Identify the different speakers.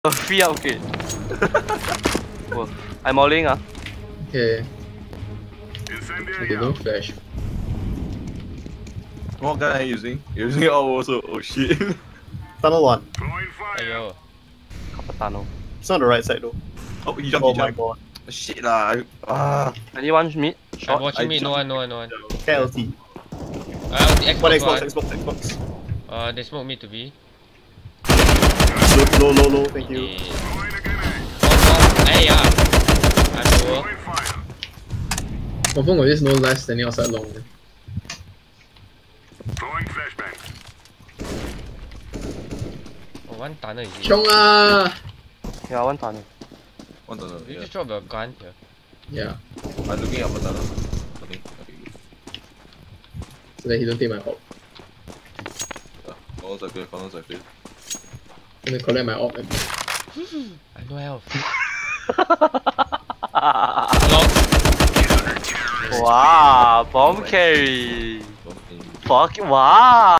Speaker 1: Free upgrade. Oh, I'm mauling ah.
Speaker 2: Okay. Okay, don't flash.
Speaker 3: What gun are you using? You're using it all also. Oh shit.
Speaker 4: Tunnel one.
Speaker 5: Ayo.
Speaker 1: Capitano.
Speaker 4: It's on the right side though.
Speaker 3: Oh, he jumped,
Speaker 4: Oh
Speaker 3: he
Speaker 4: my
Speaker 3: jumped.
Speaker 4: god.
Speaker 3: Shit lah.
Speaker 1: Anyone mid?
Speaker 5: I'm
Speaker 1: Short?
Speaker 5: watching
Speaker 3: I
Speaker 5: me. No
Speaker 3: jumped.
Speaker 5: one.
Speaker 4: KLT.
Speaker 5: The
Speaker 4: One
Speaker 5: Xbox
Speaker 4: Xbox,
Speaker 5: one.
Speaker 4: Xbox.
Speaker 5: They smoke me to be.
Speaker 4: Low, thank you.
Speaker 5: Hey, yeah. I'm lower.
Speaker 2: Confirm got this no life standing outside long.
Speaker 5: Oh, one tunnel is it?
Speaker 2: Chong ah!
Speaker 1: Yeah, one tunnel.
Speaker 3: One tunnel.
Speaker 5: You
Speaker 3: Yeah.
Speaker 5: just drop the gun here.
Speaker 2: Yeah,
Speaker 3: I'm looking up a tunnel. Okay, okay, good.
Speaker 2: so that he don't take my op.
Speaker 3: Corners are clear, corners are clear.
Speaker 2: I'm gonna collect my op.
Speaker 5: I have no health.
Speaker 1: Wow, bomb carry.
Speaker 3: Okay.
Speaker 1: Fuck, wow.